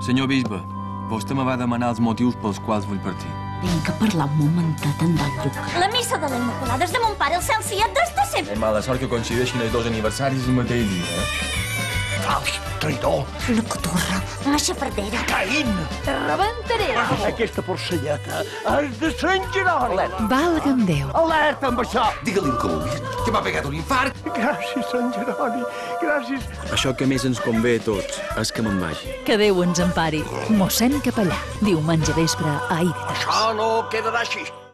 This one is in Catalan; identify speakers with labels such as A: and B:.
A: Senyor bisbe, vostè me va demanar els motius pels quals vull partir.
B: Vinc a parlar un momentet amb el Bruc.
C: La missa de la Immaculada és de mon pare, el cel siat des de sempre.
A: És mala sort que coincideixin els dos aniversaris el mateix dia,
D: Fals, traïdor,
C: La cotorra, una xafardera.
D: caïn.
C: Te rebentaré.
D: Aquesta porcelleta és de Sant Jeroni.
E: Valga'm Déu.
D: Alerta amb això.
F: Digue-li al Calús que m'ha pegat un infart.
D: Gràcies, Sant Jeroni, gràcies.
A: Això que més ens convé a tots és que me'n vagi.
E: Que Déu ens empari. Mossèn Capellà. Diumenge vespre a Aire.
D: Això no quedarà així.